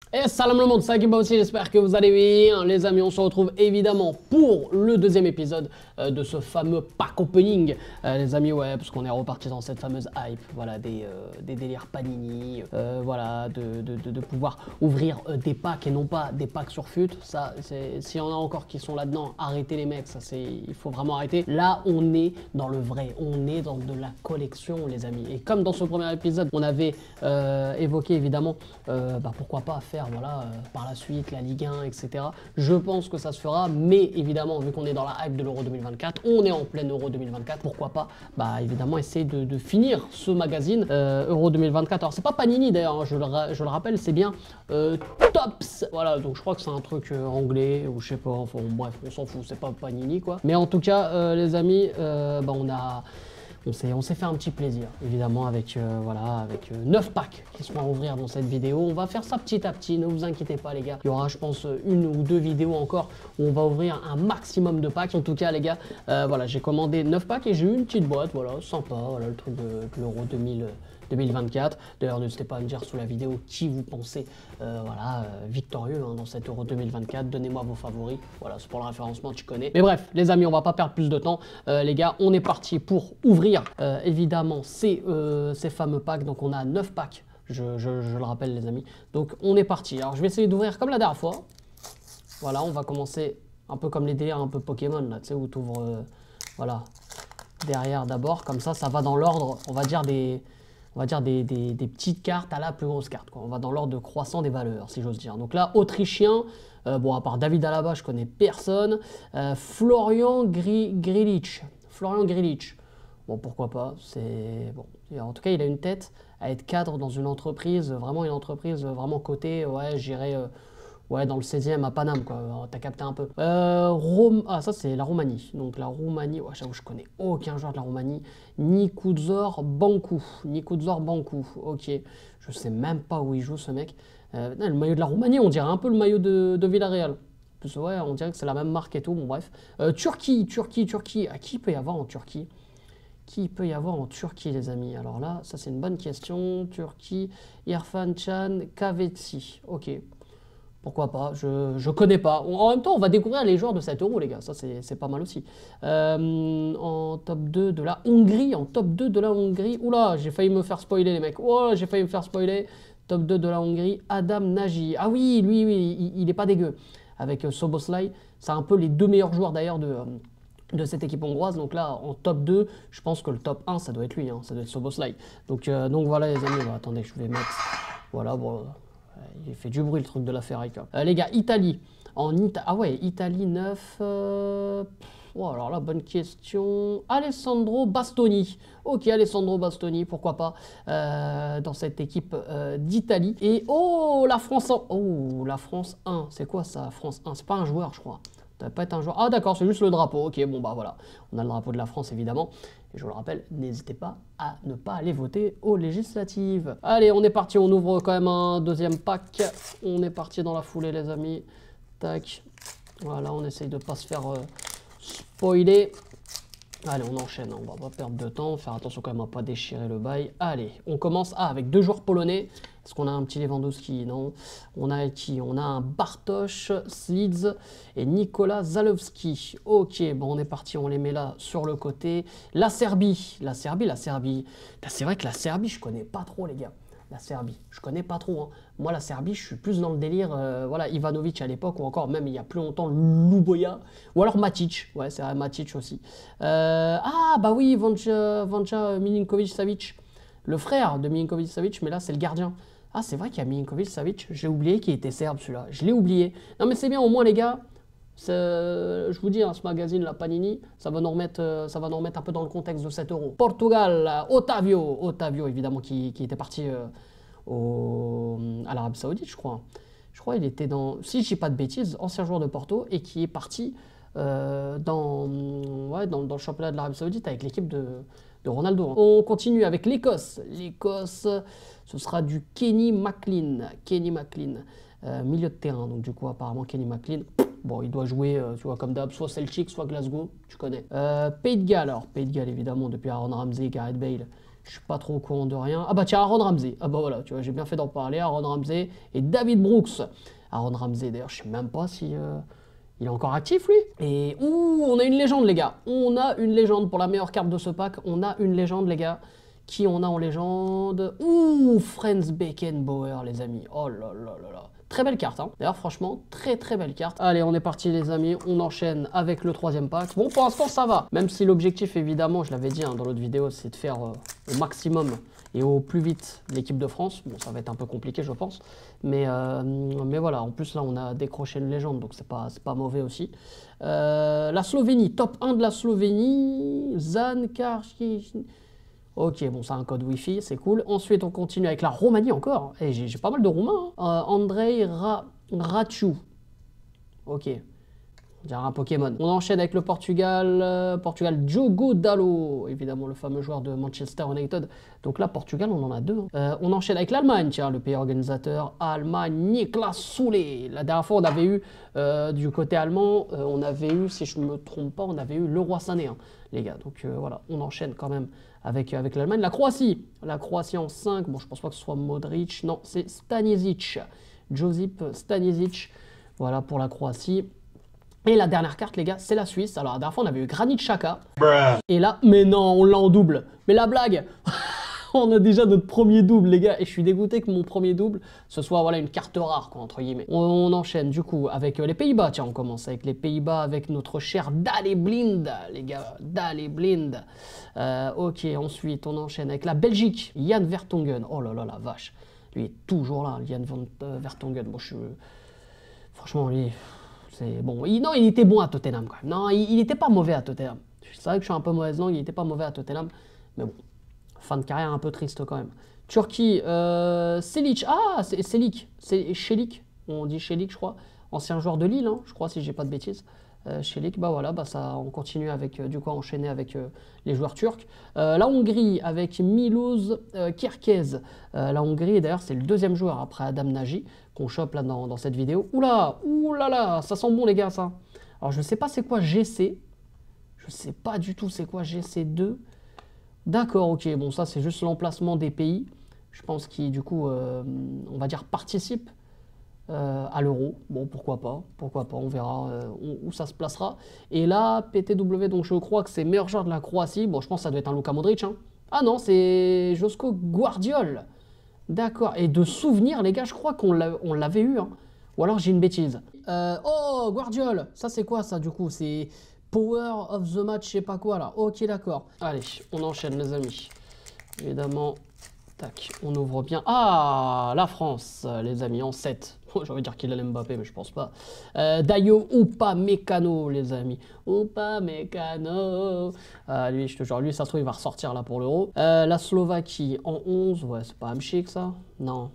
Et salam le monde, ça qui va aussi, j'espère que vous allez bien les amis, on se retrouve évidemment pour le deuxième épisode de ce fameux pack opening les amis, ouais, parce qu'on est reparti dans cette fameuse hype, voilà, des délires Panini, voilà, de pouvoir ouvrir des packs et non pas des packs sur FUT, ça, s'il y en a encore qui sont là-dedans, arrêtez les mecs, ça c'est, il faut vraiment arrêter. Là, on est dans le vrai, on est dans de la collection les amis, et comme dans ce premier épisode, on avait évoqué évidemment, pourquoi pas faire voilà, par la suite la Ligue 1, etc. Je pense que ça se fera, mais évidemment, vu qu'on est dans la hype de l'Euro 2024, on est en pleine Euro 2024, pourquoi pas, évidemment, essayer de finir ce magazine Euro 2024. Alors, c'est pas Panini d'ailleurs, hein, je le rappelle, c'est bien Tops. Voilà, donc je crois que c'est un truc anglais, ou je sais pas, enfin, bref, on s'en fout, c'est pas Panini quoi. Mais en tout cas, les amis, on s'est fait un petit plaisir, évidemment, avec, voilà, avec 9 packs qui seront à ouvrir dans cette vidéo. On va faire ça petit à petit, ne vous inquiétez pas les gars. Il y aura, je pense, une ou deux vidéos encore où on va ouvrir un maximum de packs. En tout cas, les gars, voilà, j'ai commandé 9 packs et j'ai eu une petite boîte, voilà, sympa, voilà, le truc de l'Euro 2024. D'ailleurs, n'hésitez pas à me dire sous la vidéo qui vous pensez voilà, victorieux dans cet Euro 2024. Donnez-moi vos favoris. Voilà, c'est pour le référencement, tu connais. Mais bref, les amis, on va pas perdre plus de temps. Les gars, on est parti pour ouvrir évidemment ces fameux packs. Donc, on a 9 packs, je le rappelle, les amis. Donc, on est parti. Alors, je vais essayer d'ouvrir comme la dernière fois. Voilà, on va commencer un peu comme les délires un peu Pokémon, là, tu sais, où tu ouvres, voilà, derrière d'abord. Comme ça va dans l'ordre, on va dire des petites cartes à la plus grosse carte, quoi. On va dans l'ordre de croissant des valeurs, si j'ose dire. Donc là, Autrichien, bon, à part David Alaba, je connais personne. Florian Grilic. Florian Grilic. Bon, pourquoi pas. C'est bon. En tout cas, il a une tête à être cadre dans une entreprise, vraiment une entreprise vraiment cotée. Ouais, j'irais ouais, dans le 16e à Paname, quoi. T'as capté un peu. Ah, ça, c'est la Roumanie. Donc, la Roumanie, ouais, j'avoue, je connais aucun joueur de la Roumanie. Nikuzor Banku. Nikuzor Banku. Ok. Je sais même pas où il joue, ce mec. Le maillot de la Roumanie, on dirait un peu le maillot de Villarreal. Plus, ouais, on dirait que c'est la même marque et tout. Bon, bref. Turquie. Ah, qui peut y avoir en Turquie? Qui peut y avoir en Turquie, les amis? Alors là, ça, c'est une bonne question. Turquie, Irfan Can, Kavetsi. Ok. Pourquoi pas, je connais pas. En même temps, on va découvrir les joueurs de 7 euros, les gars. Ça, c'est pas mal aussi. En top 2 de la Hongrie. En top 2 de la Hongrie. Oula, j'ai failli me faire spoiler, les mecs. Oh, j'ai failli me faire spoiler. Top 2 de la Hongrie. Adam Nagy. Ah oui, lui, oui, il est pas dégueu. Avec Soboslai. C'est un peu les deux meilleurs joueurs, d'ailleurs, de cette équipe hongroise. Donc là, en top 2, je pense que le top 1, ça doit être lui. Hein, ça doit être Soboslai. Donc voilà, les amis. Bon, attendez, je vais mettre... Voilà, bon... Il fait du bruit le truc de la Ferrari. Les gars, Italie. Ah ouais, Italie 9. Oh, alors là, bonne question. Alessandro Bastoni. Ok, Alessandro Bastoni, pourquoi pas, dans cette équipe d'Italie. Et oh, la France 1. Oh, la France 1. C'est quoi ça, France 1? C'est pas un joueur, je crois. Ça va pas être un joueur. Ah d'accord, c'est juste le drapeau. Ok, bon bah voilà. On a le drapeau de la France évidemment. Et je vous le rappelle, n'hésitez pas à ne pas aller voter aux législatives. Allez, on est parti. On ouvre quand même un deuxième pack. On est parti dans la foulée, les amis. Tac. Voilà, on essaye de pas se faire spoiler. Allez, on enchaîne, on va pas perdre de temps, faire attention quand même à pas déchirer le bail. Allez, on commence avec deux joueurs polonais. Est-ce qu'on a un petit Lewandowski? Non. On a qui? On a un Bartosz Slids et Nicolas Zalewski. Ok, bon, on est parti, on les met là sur le côté. La Serbie. C'est vrai que la Serbie, je connais pas trop, les gars. La Serbie, je connais pas trop. Hein. Moi, la Serbie, je suis plus dans le délire, voilà, Ivanovic à l'époque, ou encore même il y a plus longtemps, Luboya, ou alors Matic. Ouais, c'est vrai, Matic aussi. Ah, bah oui, Vanja Milinkovic-Savic, le frère de Milinkovic-Savic, mais là, c'est le gardien. Ah, c'est vrai qu'il y a Milinkovic-Savic, j'ai oublié qu'il était serbe, celui-là. Je l'ai oublié. Non, mais c'est bien, au moins, les gars. Je vous dis, hein, ce magazine, la Panini, ça va nous remettre un peu dans le contexte de 7 euros. Portugal, Otavio évidemment, qui était parti à l'Arabie Saoudite, je crois. Je crois qu'il était dans, si je dis pas de bêtises, ancien joueur de Porto et qui est parti dans le championnat de l'Arabie Saoudite avec l'équipe de Ronaldo. On continue avec l'Écosse. L'Écosse, ce sera du Kenny McLean. Milieu de terrain, donc du coup, apparemment, Kenny McLean. Bon, il doit jouer, tu vois, comme d'hab, soit Celtic, soit Glasgow, tu connais. Pays de Galles, alors, Pays de Galles, évidemment, depuis Aaron Ramsey, Gareth Bale, Je suis pas trop au courant de rien. Ah bah tiens, Aaron Ramsey. Ah bah voilà, tu vois, j'ai bien fait d'en parler. Aaron Ramsey et David Brooks. Aaron Ramsey, d'ailleurs, je sais même pas si il est encore actif, lui. Et ouh, on a une légende, les gars. On a une légende pour la meilleure carte de ce pack. On a une légende, les gars. Qui on a en légende? Ouh, Franz Beckenbauer, les amis. Oh là là là là. Très belle carte, hein. D'ailleurs, franchement, très très belle carte. Allez, on est parti, les amis. On enchaîne avec le troisième pack. Bon, pour l'instant, ça va. Même si l'objectif, évidemment, je l'avais dit hein, dans l'autre vidéo, c'est de faire au maximum et au plus vite l'équipe de France. Bon, ça va être un peu compliqué, je pense. Mais voilà, en plus, là, on a décroché une légende, donc c'est pas mauvais aussi. La Slovénie, top 1 de la Slovénie. Zan Karski. Ok, bon, c'est un code Wi-Fi, c'est cool. Ensuite, on continue avec la Roumanie encore. Et j'ai pas mal de Roumains. Hein. Andrei Raciu. Ok. On dirait un Pokémon. On enchaîne avec le Portugal. Portugal, Diogo Dalot. Évidemment, le fameux joueur de Manchester United. Donc là, Portugal, on en a deux. Hein. On enchaîne avec l'Allemagne. Tiens, le pays organisateur. Allemagne, Niklas Soule. La dernière fois, on avait eu, du côté allemand, on avait eu, si je ne me trompe pas, on avait eu Leroy Sané, hein, les gars. Donc voilà, on enchaîne quand même avec l'Allemagne. La Croatie. La Croatie en 5. Bon, je pense pas que ce soit Modric. Non, c'est Stanisic. Josip Stanisic. Voilà pour la Croatie. Et la dernière carte, les gars, c'est la Suisse. Alors, la dernière fois, on avait eu Granit Xhaka. Et là, mais non, on l'a en double. Mais la blague, on a déjà notre premier double, les gars. Et je suis dégoûté que mon premier double, ce soit voilà, une carte rare, quoi, entre guillemets. On enchaîne, du coup, avec les Pays-Bas. Tiens, on commence avec les Pays-Bas, avec notre cher Daley Blind, les gars. Daley Blind. Ok, ensuite, on enchaîne avec la Belgique. Jan Vertonghen. Oh là là, la vache. Lui est toujours là, Jan Vertonghen. Bon, franchement, lui... Bon, non, il était bon à Tottenham quand même. Non, il n'était pas mauvais à Tottenham. C'est vrai que je suis un peu mauvaise langue, il n'était pas mauvais à Tottenham. Mais bon, fin de carrière un peu triste quand même. Turquie, Selic. Ah, c'est Selic. C'est Chelik. On dit Chelik, je crois. Ancien joueur de Lille, hein, je crois, si j'ai pas de bêtises. Chelik, bah voilà, bah ça, on continue avec, du coup, enchaîner avec les joueurs turcs. La Hongrie avec Miloš Kirkez. La Hongrie, d'ailleurs, c'est le deuxième joueur après Adam Nagy qu'on chope là dans cette vidéo. Oula, oulala, ça sent bon les gars, ça. Alors, je sais pas c'est quoi GC. Je sais pas du tout c'est quoi GC2. D'accord, ok, bon, ça, c'est juste l'emplacement des pays. Je pense qu'ils, du coup, on va dire, participent à l'euro. Bon, pourquoi pas, on verra où ça se placera. Et là, PTW, donc je crois que c'est meilleur joueur de la Croatie. Bon, je pense que ça doit être un Luka Modric. Hein. Ah non, c'est Josko Guardiol. D'accord, et de souvenir, les gars, je crois qu'on l'avait eu. Hein. Ou alors j'ai une bêtise. Oh, Guardiol, ça c'est quoi ça du coup? C'est Power of the Match, je sais pas quoi là. Ok, d'accord. Allez, on enchaîne les amis. Évidemment, tac, on ouvre bien. Ah, la France, les amis, en 7. J'ai envie de dire qu'il a Mbappé, mais je pense pas. Dayo Upamecano, les amis. Upamecano. Lui, je te jure, lui, ça se trouve, il va ressortir là pour l'euro. La Slovaquie en 11. Ouais, c'est pas Hamšík, ça? Non.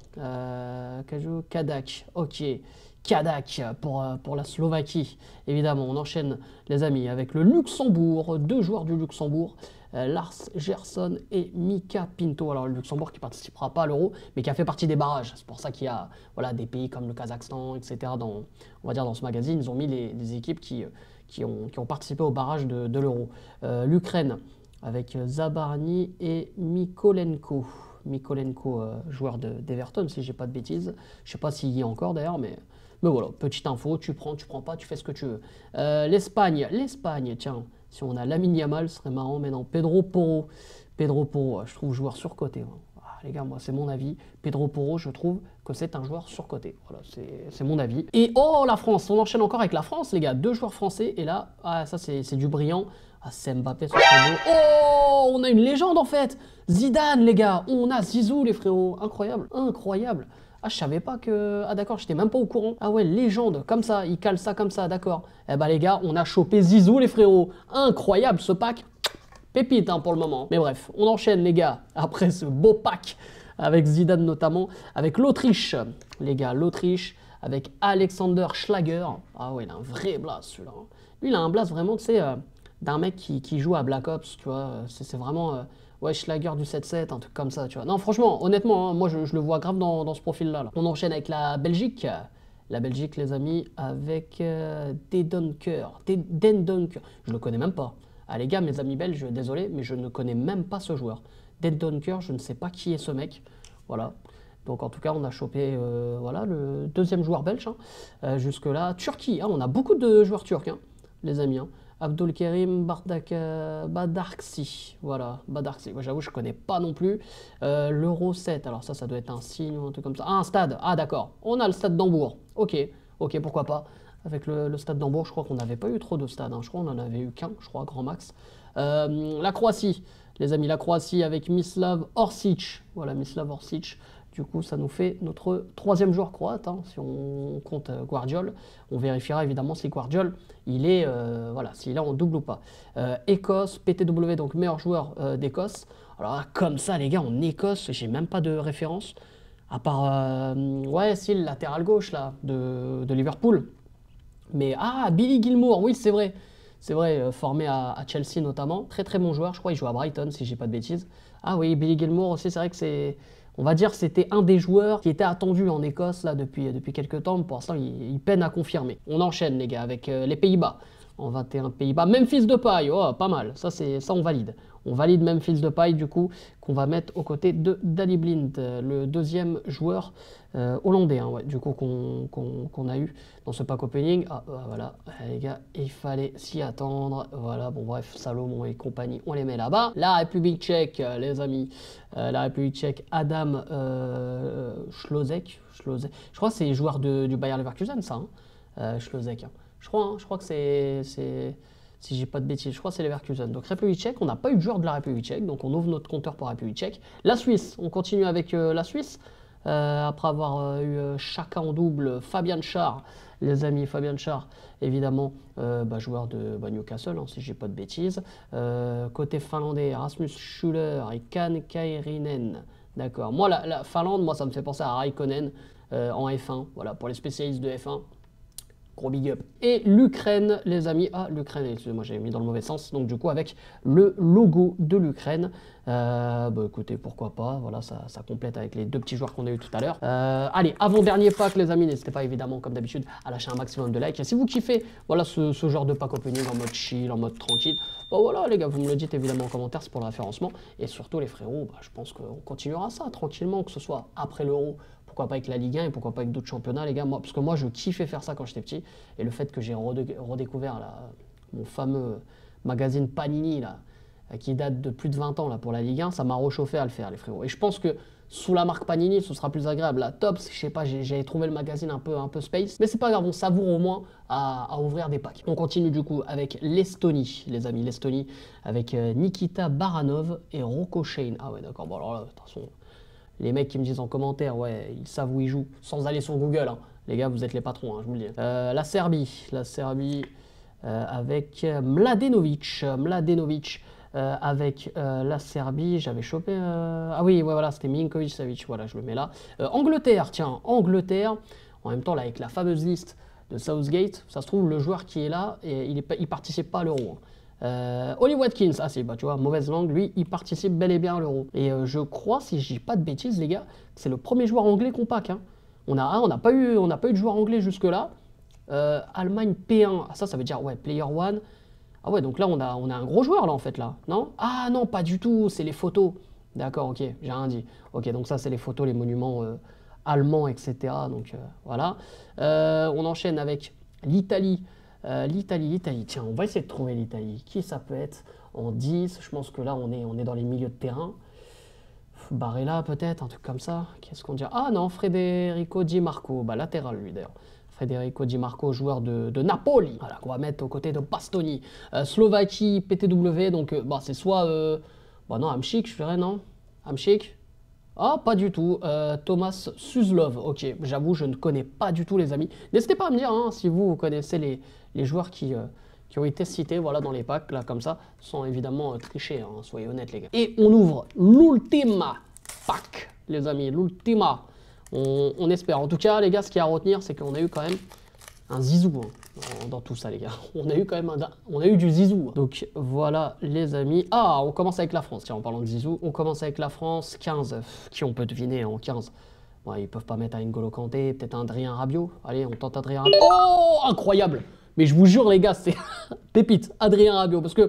Kadak. Ok. Kadak pour la Slovaquie. Évidemment, on enchaîne, les amis, avec le Luxembourg. Deux joueurs du Luxembourg. Lars Gerson et Mika Pinto. Alors le Luxembourg qui ne participera pas à l'Euro, mais qui a fait partie des barrages. C'est pour ça qu'il y a voilà, des pays comme le Kazakhstan, etc. On va dire dans ce magazine, ils ont mis les équipes qui ont participé au barrage de l'Euro. L'Ukraine avec Zabarny et Mikolenko. Mikolenko, joueur d'Everton, si j'ai pas de bêtises. Je sais pas s'il y est encore d'ailleurs, mais voilà, petite info, tu prends pas, tu fais ce que tu veux. L'Espagne, tiens. Si on a Lamine Yamal, ce serait marrant, mais non, Pedro Porro. Pedro Porro, je trouve joueur surcoté. Ah, les gars, moi, c'est mon avis. Pedro Porro, je trouve que c'est un joueur surcoté. Voilà, c'est mon avis. Et oh, la France, on enchaîne encore avec la France, les gars. Deux joueurs français, et là, ah, ça, c'est du brillant. Ah, c'est Mbappé, ce beau. Oh, on a une légende, en fait. Zidane, les gars. On a Zizou, les frérots. Incroyable, incroyable. Ah, je savais pas que... Ah d'accord, j'étais même pas au courant. Ah ouais, légende, comme ça, il cale ça comme ça, d'accord. Eh bah les gars, on a chopé Zizou, les frérots. Incroyable, ce pack. Pépite, hein, pour le moment. Mais bref, on enchaîne, les gars, après ce beau pack, avec Zidane notamment, avec l'Autriche. Les gars, l'Autriche, avec Alexander Schlager. Ah ouais, il a un vrai blast, celui-là. Lui, il a un blast vraiment, tu sais, d'un mec qui joue à Black Ops, tu vois. C'est vraiment... ouais, Schlager du 7-7, un truc comme ça, tu vois. Non, franchement, honnêtement, hein, moi, je le vois grave dans ce profil-là. Là. On enchaîne avec la Belgique. La Belgique, les amis, avec Dendoncker. Je le connais même pas. Ah, les gars, mes amis belges, désolé, mais je ne connais même pas ce joueur. Dead Donker, je ne sais pas qui est ce mec. Voilà. Donc en tout cas, on a chopé voilà, le deuxième joueur belge. Hein. Jusque-là, Turquie, hein, on a beaucoup de joueurs turcs, hein, les amis. Hein. Abdulkerim Badarksi. Voilà, Badarksi. Moi, j'avoue, je ne connais pas non plus. L'Euro 7, alors ça doit être un signe ou un truc comme ça. Ah, un stade. Ah, d'accord. On a le stade d'Hambourg. Ok, pourquoi pas. Avec le stade d'Hambourg, je crois qu'on n'avait pas eu trop de stades. Hein. Je crois qu'on en avait eu qu'un, je crois, grand max. La Croatie, les amis, la Croatie avec Mislav Orsic. Voilà, Mislav Orsic. Du coup, ça nous fait notre troisième joueur croate, hein, si on compte Guardiol. On vérifiera évidemment si Guardiol, il est, voilà, s'il est en double ou pas. Écosse, PTW, donc meilleur joueur d'Écosse. Alors là, comme ça, les gars, en Écosse, j'ai même pas de référence. À part, ouais, si, le latéral gauche, là, de Liverpool. Mais, ah, Billy Gilmour, oui, c'est vrai. C'est vrai, formé à Chelsea notamment. Très très bon joueur, je crois, il joue à Brighton, si j'ai pas de bêtises. Ah oui, Billy Gilmour aussi, c'est vrai que c'est... On va dire que c'était un des joueurs qui était attendu en Écosse là, depuis quelques temps. Pour l'instant, il peine à confirmer. On enchaîne, les gars, avec les Pays-Bas. En 21 Pays-Bas. Memphis Depay, oh, pas mal. Ça, on valide. On valide Memphis Depay, du coup, qu'on va mettre aux côtés de Daley Blind, le deuxième joueur hollandais, hein, ouais, du coup, qu'on a eu dans ce pack opening. Ah, voilà, les gars, il fallait s'y attendre. Voilà, bon, bref, Salomon et compagnie, on les met là-bas. La République tchèque, les amis. La République tchèque, Adam Schlozek. Je crois que c'est joueur du Bayer Leverkusen, ça, hein, Schlozek. Hein. Je crois que c'est si j'ai pas de bêtises, je crois que c'est Leverkusen. Donc République tchèque, on n'a pas eu de joueur de la République tchèque, donc on ouvre notre compteur pour République tchèque. La Suisse, on continue avec la Suisse. Après avoir eu chacun en double, Fabian Schär, les amis, Fabian Schär, évidemment, joueur de Newcastle, hein, si j'ai pas de bêtises. Côté finlandais, Rasmus Schuller et Kan Kairinen. D'accord. Moi, la Finlande, moi, ça me fait penser à Raikkonen en F1. Voilà, pour les spécialistes de F1. Gros big up. Et l'Ukraine, les amis. Ah, l'Ukraine, excusez-moi, j'ai mis dans le mauvais sens. Donc, du coup, avec le logo de l'Ukraine. Écoutez, pourquoi pas. Voilà, ça complète avec les deux petits joueurs qu'on a eu tout à l'heure. Allez, avant-dernier pack, les amis. N'hésitez pas, évidemment, comme d'habitude, à lâcher un maximum de likes. Et si vous kiffez, voilà, ce genre de pack opening en mode chill, en mode tranquille, voilà, les gars, vous me le dites évidemment en commentaire, c'est pour le référencement. Et surtout, les frérots, je pense qu'on continuera ça tranquillement, que ce soit après l'Euro. Pourquoi pas avec la Ligue 1 et pourquoi pas avec d'autres championnats, les gars. Parce que moi, je kiffais faire ça quand j'étais petit. Et le fait que j'ai redécouvert mon fameux magazine Panini, là, qui date de plus de 20 ans là, pour la Ligue 1, ça m'a réchauffé à le faire, les frérots. Et je pense que sous la marque Panini, ce sera plus agréable. La Tops, je sais pas, j'avais trouvé le magazine un peu space. Mais c'est pas grave, on savoure au moins à ouvrir des packs. On continue du coup avec l'Estonie, les amis. L'Estonie avec Nikita Baranov et Rocco Shane. Ah ouais, d'accord. Bon, alors là, de toute façon... Les mecs qui me disent en commentaire, ouais, ils savent où ils jouent, sans aller sur Google. Hein. Les gars, vous êtes les patrons, hein, je vous le dis. La Serbie avec Mladenovic. Avec la Serbie, j'avais chopé... Ah oui, ouais, voilà, c'était Milinkovic-Savic, voilà, je le mets là. Angleterre, tiens, Angleterre. En même temps, là, avec la fameuse liste de Southgate, ça se trouve, le joueur qui est là, et il participe pas à l'Euro. Hein. Oli Watkins, ah si, tu vois, mauvaise langue, lui, il participe bel et bien à l'Euro. Et je crois, si je dis pas de bêtises, les gars, c'est le premier joueur anglais qu'on pack. Hein. On n'a pas eu de joueur anglais jusque-là. Allemagne P1, ah, ça veut dire, ouais, Player One. Ah ouais, donc là, on a un gros joueur, là, en fait, là, non? Ah non, pas du tout, c'est les photos. D'accord, ok, j'ai rien dit. Ok, donc ça, c'est les photos, les monuments allemands, etc. Donc, voilà. On enchaîne avec l'Italie. L'Italie, tiens, on va essayer de trouver l'Italie. Qui ça peut être en 10? Je pense que là, on est dans les milieux de terrain. Barella, peut-être, un truc comme ça. Qu'est-ce qu'on dit? Ah non, Federico Di Marco, latéral, lui, d'ailleurs. Federico Di Marco, joueur de Napoli, voilà, qu'on va mettre aux côtés de Bastoni. Slovaquie, PTW, donc c'est soit... non, Hamšík, je dirais, non? Hamšík? Ah, pas du tout. Thomas Suslov. Ok, j'avoue, je ne connais pas du tout, les amis. N'hésitez pas à me dire hein, si vous connaissez les joueurs qui ont été cités voilà, dans les packs, là, comme ça, sans évidemment tricher, hein, soyez honnêtes, les gars. Et on ouvre l'ultima pack, les amis, l'ultima. On espère. En tout cas, les gars, ce qu'il y a à retenir, c'est qu'on a eu quand même un zizou hein, dans tout ça, les gars. On a eu quand même du zizou. Hein. Donc voilà, les amis. Ah, on commence avec la France. Tiens, en parlant de zizou, on commence avec la France. 15. Qui on peut deviner en 15? Bon, ils peuvent pas mettre un N'Golo Kanté, peut-être un Adrien Rabiot. Allez, on tente Adrien Rabiot. Oh, incroyable! Mais je vous jure, les gars, c'est pépite, Adrien Rabiot. Parce que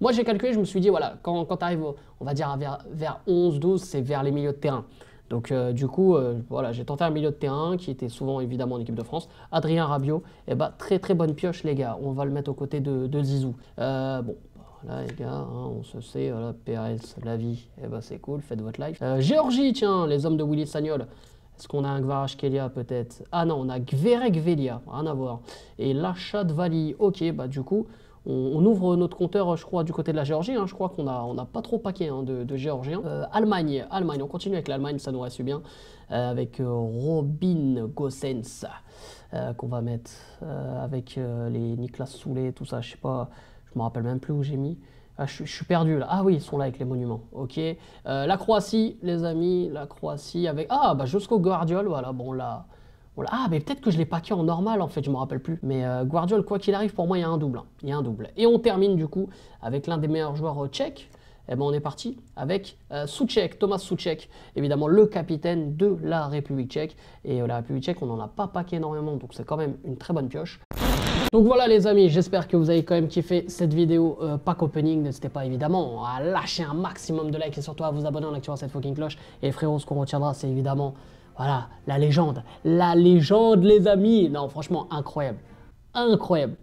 Moi, j'ai calculé, je me suis dit, voilà, quand tu arrives, on va dire, vers 11-12, c'est vers les milieux de terrain. Donc, du coup, voilà, j'ai tenté un milieu de terrain qui était souvent, évidemment, en équipe de France. Adrien Rabiot, eh ben, très, très bonne pioche, les gars. On va le mettre aux côtés de Zizou. Bon. Voilà les gars, hein, on se sait, voilà, PRS, la vie, eh ben, c'est cool, faites votre life. Géorgie, tiens, les hommes de Willy Sagnol. Est-ce qu'on a un Kvaratskhelia peut-être? Ah non, on a Gverekvelia, rien à voir. Et Lachadvali, ok, bah du coup, on ouvre notre compteur, je crois, du côté de la Géorgie. Hein, je crois qu'on a pas trop paquet hein, de Géorgiens. Allemagne, on continue avec l'Allemagne, ça nous reste bien. Avec Robin Gosens, qu'on va mettre avec les Niklas Soulé, tout ça, je sais pas. Je me rappelle même plus où j'ai mis. Ah, je suis perdu là. Ah oui, ils sont là avec les monuments. Ok. La Croatie, les amis. La Croatie avec. Ah, bah Josko Guardiol. Voilà, bon là. Ah, mais peut-être que je l'ai paqué en normal en fait, je me rappelle plus. Mais Guardiol, quoi qu'il arrive, pour moi, il y a un double. Hein. Il y a un double. Et on termine du coup avec l'un des meilleurs joueurs tchèques. Eh ben, on est parti avec Souček, Thomas Souček, évidemment le capitaine de la République tchèque. Et la République tchèque, on n'en a pas paqué énormément, donc c'est quand même une très bonne pioche. Donc voilà les amis, j'espère que vous avez quand même kiffé cette vidéo pack opening. N'hésitez pas évidemment à lâcher un maximum de likes et surtout à vous abonner en activant cette fucking cloche. Et frérot, ce qu'on retiendra, c'est évidemment, voilà, la légende. La légende les amis. Non franchement, incroyable. Incroyable.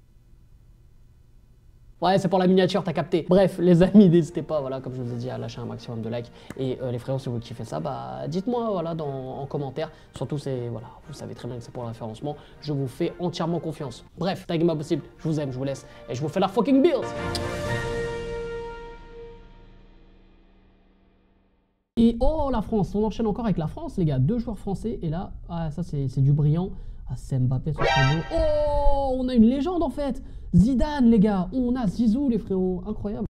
Ouais, c'est pour la miniature, t'as capté. Bref, les amis, n'hésitez pas, voilà, comme je vous ai dit, à lâcher un maximum de likes. Et les frérots, si vous kiffez ça, bah, dites-moi, voilà, en commentaire. Surtout, c'est, voilà, vous savez très bien que c'est pour le référencement. Je vous fais entièrement confiance. Bref, taguez-moi possible. Je vous aime, je vous laisse. Et je vous fais la fucking bills. Et oh, la France, on enchaîne encore avec la France, les gars. 2 joueurs français. Et là, ah, ça, c'est du brillant. Ah, c'est Mbappé, ce beau. Oh, on a une légende, en fait. Zidane, les gars. On a Zizou, les frérots. Incroyable.